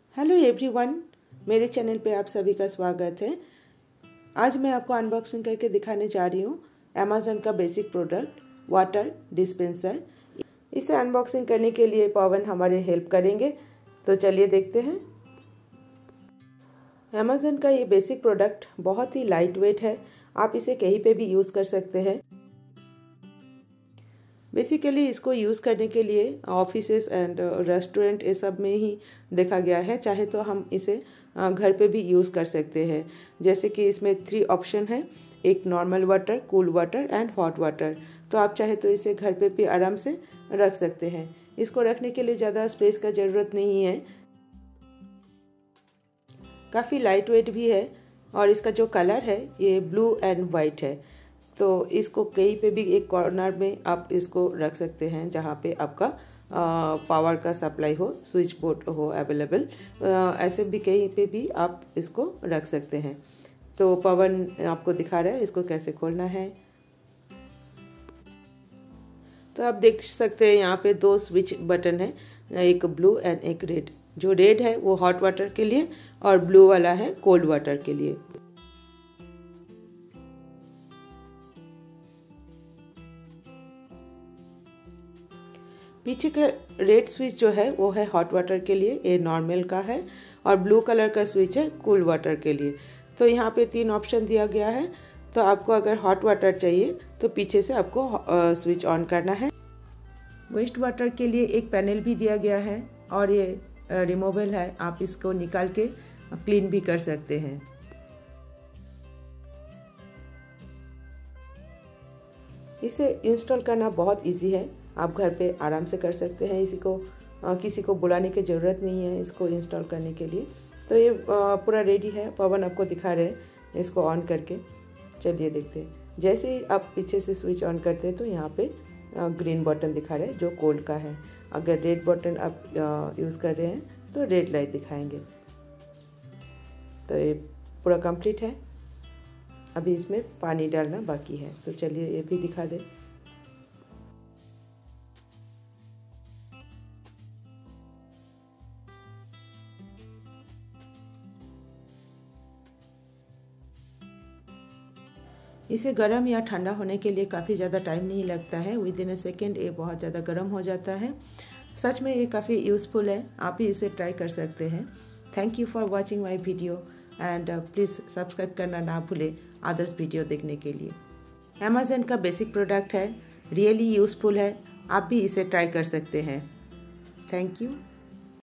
Hello everyone, मेरे channel पे आप सभी का स्वागत है। आज मैं आपको अनबॉक्सिंग करके दिखाने जा रही हूँ अमेज़न का बेसिक प्रोडक्ट वाटर डिस्पेंसर। इसे अनबॉक्सिंग करने के लिए पवन हमारे हेल्प करेंगे, तो चलिए देखते हैं। अमेज़न का ये बेसिक प्रोडक्ट बहुत ही लाइट वेट है, आप इसे कहीं पे भी यूज़ कर सकते हैं। बेसिकली इसको यूज़ करने के लिए ऑफिसेस एंड रेस्टोरेंट ये सब में ही देखा गया है। चाहे तो हम इसे घर पे भी यूज़ कर सकते हैं। जैसे कि इसमें 3 ऑप्शन है, एक normal water, cool water and hot water. तो आप चाहे तो इसे घर पे भी आराम से रख सकते हैं। इसको रखने के लिए ज़्यादा स्पेस का ज़रूरत नहीं है, काफ़ी लाइट वेट भी है और इसका जो कलर है ये ब्लू एंड वाइट है। तो इसको कहीं पे भी एक कॉर्नर में आप इसको रख सकते हैं जहाँ पे आपका पावर का सप्लाई हो, स्विच बोर्ड हो अवेलेबल। ऐसे भी कहीं पे भी आप इसको रख सकते हैं। तो पवन आपको दिखा रहा है इसको कैसे खोलना है। तो आप देख सकते हैं यहाँ पे 2 स्विच बटन है, एक ब्लू एंड एक रेड। जो रेड है वो हॉट वाटर के लिए और ब्लू वाला है कोल्ड वाटर के लिए। पीछे का रेड स्विच जो है वो है हॉट वाटर के लिए, ये नॉर्मल का है, और ब्लू कलर का स्विच है कूल वाटर के लिए। तो यहाँ पे 3 ऑप्शन दिया गया है। तो आपको अगर हॉट वाटर चाहिए तो पीछे से आपको स्विच ऑन करना है। वेस्ट वाटर के लिए एक पैनल भी दिया गया है और ये रिमूवेबल है, आप इसको निकाल के क्लीन भी कर सकते हैं। इसे इंस्टॉल करना बहुत इजी है, आप घर पे आराम से कर सकते हैं। किसी को बुलाने की ज़रूरत नहीं है इसको इंस्टॉल करने के लिए। तो ये पूरा रेडी है, पवन आपको दिखा रहे हैं इसको ऑन करके। चलिए देखते हैं। जैसे ही आप पीछे से स्विच ऑन करते हैं तो यहाँ पे ग्रीन बटन दिखा रहे हैं जो कोल्ड का है। अगर रेड बटन आप यूज़ कर रहे हैं तो रेड लाइट दिखाएंगे। तो ये पूरा कंप्लीट है, अभी इसमें पानी डालना बाकी है। तो चलिए ये भी दिखा दें। इसे गर्म या ठंडा होने के लिए काफ़ी ज़्यादा टाइम नहीं लगता है, विद इन अ सेकेंड ये बहुत ज़्यादा गर्म हो जाता है। सच में ये काफ़ी यूज़फुल है, आप भी इसे ट्राई कर सकते हैं। Thank you for watching my video and please subscribe करना ना भूलें अदर्स वीडियो देखने के लिए। अमेज़न का बेसिक प्रोडक्ट है, रियली यूज़फुल है, आप भी इसे ट्राई कर सकते हैं। Thank you.